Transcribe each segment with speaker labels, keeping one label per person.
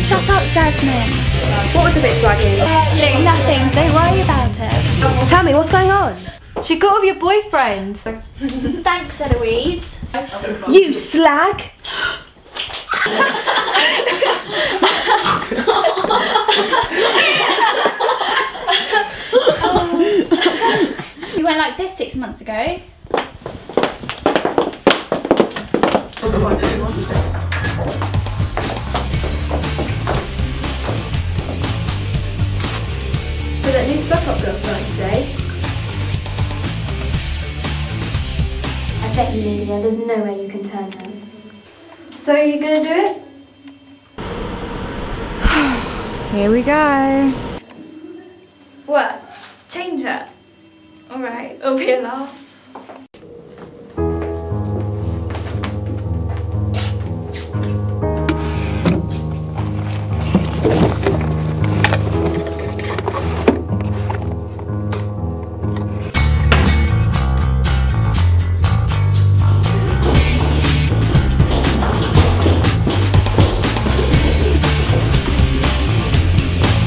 Speaker 1: shut up, Jasmine.
Speaker 2: What was a bit slaggy?
Speaker 1: Look, nothing. Don't worry about it.
Speaker 2: Tell me, what's going on? She got with your boyfriend.
Speaker 1: Thanks, Eloise.
Speaker 2: You slag!
Speaker 1: You went like this 6 months ago.
Speaker 2: So that new stock-up girl's starting today.
Speaker 3: I bet you, Lydia, there's no way you can turn her.
Speaker 2: So are you gonna do it? Here we go.
Speaker 1: What? Change it? Alright, it'll be a laugh.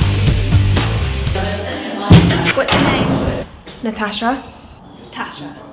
Speaker 1: What's your name?
Speaker 2: Natasha.
Speaker 1: Tasha.